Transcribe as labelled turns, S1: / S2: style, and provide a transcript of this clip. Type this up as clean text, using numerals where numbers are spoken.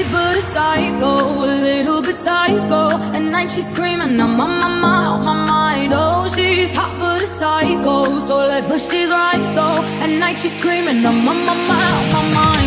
S1: but a psycho, a little bit psycho. At night she's screaming, I'm on my mind, on my mind. Oh, she's hot but a psycho, so left but she's right though. At night she's screaming, I'm on my mind, on my mind.